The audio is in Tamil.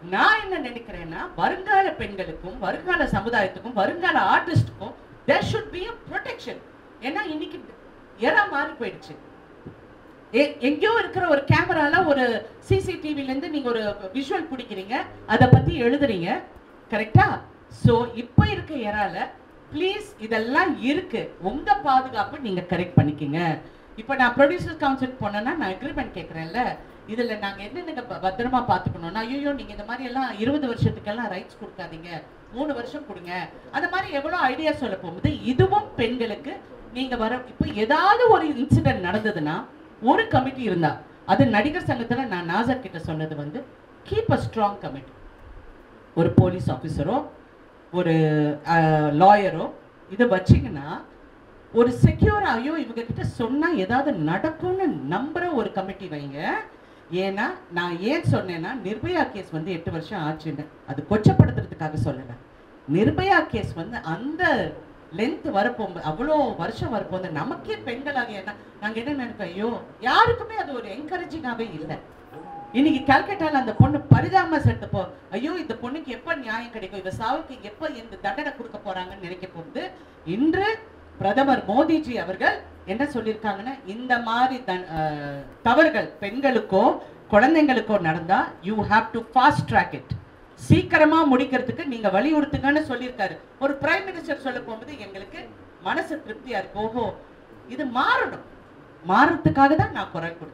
நான் என்ன நினைக்கிறேன்னா வருங்கால பெண்களுக்கும் வருங்கால சமுதாயத்துக்கும் வருங்கால ஆர்டிஸ்டுக்கும் there should be a protection. ஏன்னா இன்னைக்கு எரா மாறி போயிடுச்சு. எங்கேயோ இருக்கிற ஒரு கேமரால ஒரு சிசிடிவில இருந்து நீங்க ஒரு விஷுவல் பிடிக்கிறீங்க, அதை பத்தி எழுதுறீங்க, கரெக்டா? சோ இப்ப இருக்க எரால ப்ளீஸ் இதெல்லாம் இருக்கு, உங்க பாதுகாப்பு நீங்க கரெக்ட் பண்ணிக்கங்க. இப்ப நான் ப்ரொடியூசர் கவுன்சில் போனேன்னா நான் அக்ரிமெண்ட் கேட்கறேன்ல, இதுல நாங்க என்னென்ன பத்திரமா பாத்துக்கணும்னா, ஐயோ நீங்க இந்த மாதிரி எல்லாம் 20 வருஷத்துக்கெல்லாம் ரைட்ஸ் கொடுக்காதீங்க, 3 வருஷம் கொடுங்க, அந்த மாதிரி எவ்வளவு ஐடியா சொல்ல போகும்போது இதுவும் பெண்களுக்கு நீங்க வர. இப்போ ஏதாவது ஒரு இன்சிடென்ட் நடந்ததுன்னா ஒரு கமிட்டி இருந்தா, அது நடிகர் சங்கத்துல நான் நாசர் கிட்ட சொன்னது வந்து கீப் அ ஸ்ட்ராங் கமிட்டி. ஒரு போலீஸ் ஆஃபீஸரோ ஒரு லாயரோ இதை வச்சிங்கன்னா ஒரு செக்யூர் ஐயோ இவங்க கிட்ட சொன்னா ஏதாவது நடக்கும்னு நம்புற ஒரு கமிட்டி வைங்க. ஏன்னா நான் ஏன் சொன்னேன்னா நிர்பயா கேஸ் வந்து 8 வருஷம் ஆச்சுன்னு, அது கொச்சப்படுத்துறதுக்காக சொல்லலை. நிர்பயா கேஸ் வந்து அந்த லென்த் வரப்போகும்போது அவ்வளோ வருஷம் வரப்போது நமக்கே பெண்களாக நாங்கள் என்ன நினைப்போம், ஐயோ யாருக்குமே அது ஒரு என்கரேஜிங்காகவே இல்லை. இன்னைக்கு கல்கட்டால அந்த பொண்ணு பரிதாபமா செத்தப்போ ஐயோ இந்த பொண்ணுக்கு எப்ப நியாயம் கிடைக்கும், இவ சாவுக்கு எப்ப இந்த தண்டனை கொடுக்க போறாங்கன்னு நினைக்க போகுது. இன்று பிரதமர் மோடிஜி அவர்கள் என்ன சொல்லியிருக்காங்கன்னா, இந்த மாதிரி தவறுகள் பெண்களுக்கோ குழந்தைங்களுக்கோ நடந்தா you have to fast track it, சீக்கிரமா முடிக்கிறதுக்கு நீங்க வலியுறுத்துங்கன்னு சொல்லியிருக்காரு. ஒரு பிரைம் மினிஸ்டர் சொல்ல போகும்போது எங்களுக்கு மனசு திருப்தியா இருக்கு. ஓஹோ இது மாறணும், மாறத்துக்காக தான் நான் குரல் கொடுத்தேன்.